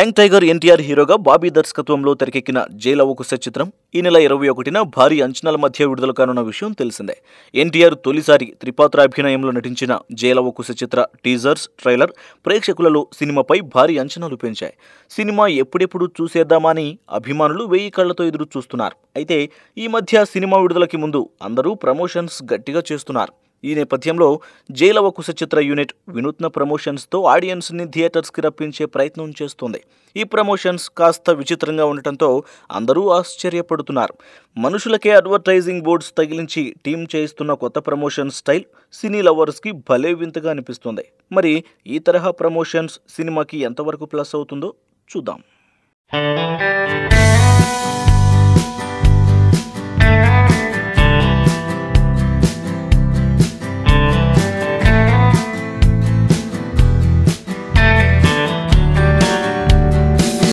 Young tiger NTR హీరోగా బాబీ దర్శకత్వంలో తెరకెక్కిన జైలవకుశ చిత్రం ఈ నెల 21న భారీ అంచనాల మధ్య విడుదల కానున్న విషయం తెలిసిందే. ఎన్టీఆర్ తొలిసారి త్రిపాత్రాభినయంలో నటించిన జైలవకుశ చిత్ర టీజర్స్, ట్రైలర్ ప్రేక్షకులలో సినిమాపై భారీ అంచనాలు పెంచాయి. సినిమా ఎప్పుడెప్పుడు చూసేద్దామని అభిమానులు 1000 కళ్లతో ఎదురు చూస్తున్నారు. అయితే ఈ మధ్య సినిమా విడుదలకి ముందు అందరూ ప్రమోషన్స్ గట్టిగా చేస్తున్నారు. ఈ నేపథ్యంలో జైలవకుశ చిత్ర యూనిట్ వినూత్న ప్రమోషన్స్తో ఆడియన్స్ని థియేటర్స్కి రప్పించే ప్రయత్నం చేస్తోంది. ఈ ప్రమోషన్స్ కాస్త విచిత్రంగా ఉండటంతో అందరూ ఆశ్చర్యపడుతున్నారు. మనుషులకే అడ్వర్టైజింగ్ బోర్డ్స్ తగిలించి టీం చేయిస్తున్న కొత్త ప్రమోషన్ స్టైల్ సినీ లవర్స్కి భలే వింతగా అనిపిస్తుంది. మరి ఈ తరహా ప్రమోషన్స్ సినిమాకి ఎంతవరకు ప్లస్ అవుతుందో చూద్దాం.